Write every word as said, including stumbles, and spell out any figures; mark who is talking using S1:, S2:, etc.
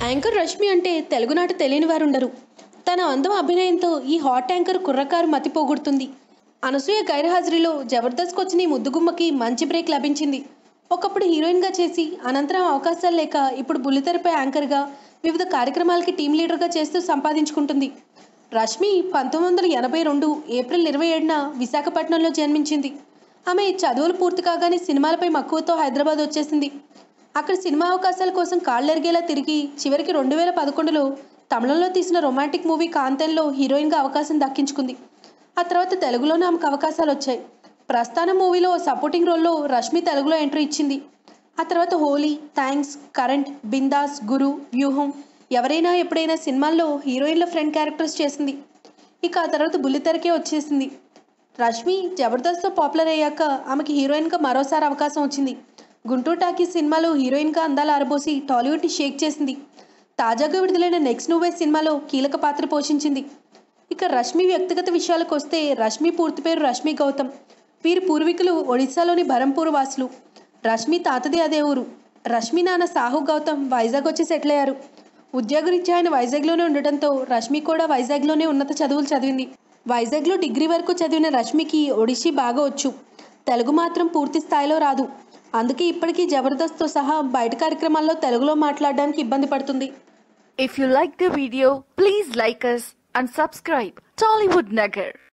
S1: Anchor Rashmi అంటే తెలుగునాట తెలియని వారు ఉండరు. తన అందం అభినయంతో ఈ హాట్ యాంకర్ కుర్రకారు మతిపోగొడుతుంది. అనసూయ గైర్హాజరీలో జబర్దస్త్కి వచ్చిన ఈ ముద్దుగుమ్మకి మంచి బ్రేక్ లభించింది. ఒకప్పుడు హీరోయిన్గా చేసి అనంతరం అవకాశాలు లేక ఇప్పుడు బుల్లితెరపై యాంకర్గా వివిధ కార్యక్రమాలకి టీం లీడర్గా చేస్తూ సంపాదించుకుంటుంది. రష్మి పంతొమ్మిది వందల ఎనభై రెండు ఏప్రిల్ ఇరవై ఏడున విశాఖపట్నంలో జన్మించింది. ఆమె చదువులు పూర్తి కాగానే సినిమాలపై మక్కువతో హైదరాబాద్ వచ్చేసింది. అక్కడ సినిమా అవకాశాల కోసం కాళ్ళెరిగేలా తిరిగి చివరికి రెండు వేల పదకొండులో తమిళంలో తీసిన రొమాంటిక్ మూవీ కాంతెన్లో హీరోయిన్గా అవకాశం దక్కించుకుంది. ఆ తర్వాత తెలుగులోనే ఆమెకు అవకాశాలు వచ్చాయి. ప్రస్థానం మూవీలో సపోర్టింగ్ రోల్లో రష్మి తెలుగులో ఎంట్రీ ఇచ్చింది. ఆ తర్వాత హోలీ, థ్యాంక్స్, కరెంట్, బిందాస్, గురు, వ్యూహం, ఎవరైనా ఎప్పుడైనా సినిమాల్లో హీరోయిన్ల ఫ్రెండ్ క్యారెక్టర్స్ చేసింది. ఇక ఆ తర్వాత బుల్లితెరకే వచ్చేసింది. రష్మి జబర్దస్త్తో పాపులర్ అయ్యాక ఆమెకి హీరోయిన్గా మరోసారి అవకాశం వచ్చింది. గుంటూరు టాకీ సినిమాలో హీరోయిన్గా అందాలు ఆరబోసి టాలీవుడ్ని షేక్ చేసింది. తాజాగా విడుదలైన నెక్స్ట్ నువ్వే సినిమాలో కీలక పాత్ర పోషించింది. ఇక రష్మి వ్యక్తిగత విషయాలకు వస్తే రష్మి పూర్తి పేరు రష్మి గౌతమ్. వీరి పూర్వీకులు ఒడిశాలోని బరంపూర్ వాసులు. రష్మి తాతది అదే ఊరు. రష్మి నాన్న సాహు గౌతమ్ వైజాగ్ వచ్చి సెటిల్ అయ్యారు. ఉద్యోగరీత్యా ఆయన వైజాగ్లోనే ఉండటంతో రష్మి కూడా వైజాగ్లోనే ఉన్నత చదువులు చదివింది. వైజాగ్లో డిగ్రీ వరకు చదివిన రష్మికి ఒడిషీ బాగా వచ్చు. తెలుగు మాత్రం పూర్తి స్థాయిలో రాదు. అందుకే ఇప్పటికీ జబర్దస్త్తో సహా బయట కార్యక్రమాల్లో తెలుగులో మాట్లాడడానికి ఇబ్బంది పడుతుంది.
S2: If you like the video, please like us and subscribe Tollywood Nagar.